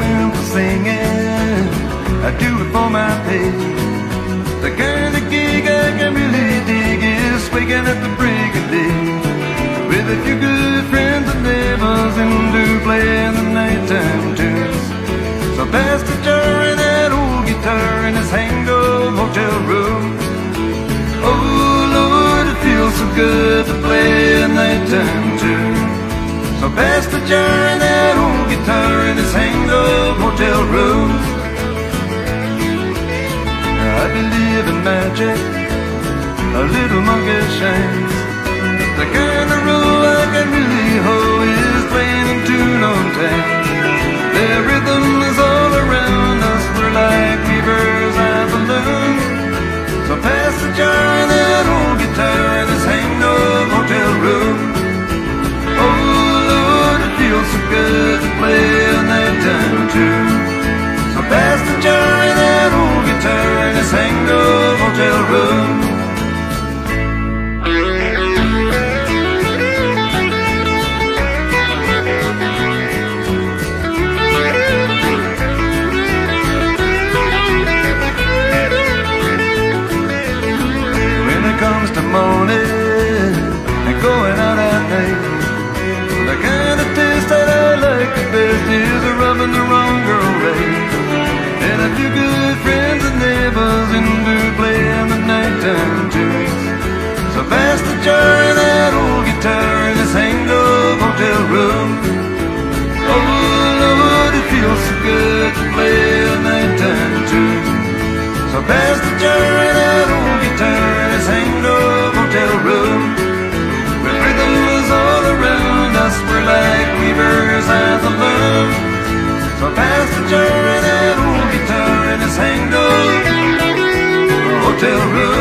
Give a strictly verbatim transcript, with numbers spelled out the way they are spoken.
in for singing, I do it for my pay. The kind of gig I can really dig is swiggin' at the break of day, with a few good friends and neighbours and do playing the nighttime tunes. So pass the jar and that old guitar in his Hangdog hotel room. Oh Lord, it feels so good to play a nighttime tune. So pass the jar and that old guitar in his Hangdog hotel room. I believe in magic, a little monkey shines. The kind of role I can really hold is playing in tune on time. Their rhythm is all around us, we're like weavers and balloons. So pass the jar and that old guitar in this Hangdog hotel room. Oh Lord, it feels so good to play a nighttime tune. So pass the jar and that old guitar in this Hangdog hotel room. Comes to morning and going out at night, the kind of taste that I like the best is a rubbing the wrong girl right, and a few good friends and neighbours and do playing the nighttime tunes. So pass the jar and that old guitar in this Hangdog hotel room. Oh Lord, it feels so good to play a nighttime tune. So pass the jar and that old guitar in this Hangdog hotel room. With rhythm is all around us, we're like weavers at the loom. So pass the jar and that old guitar in this Hangdog hotel room.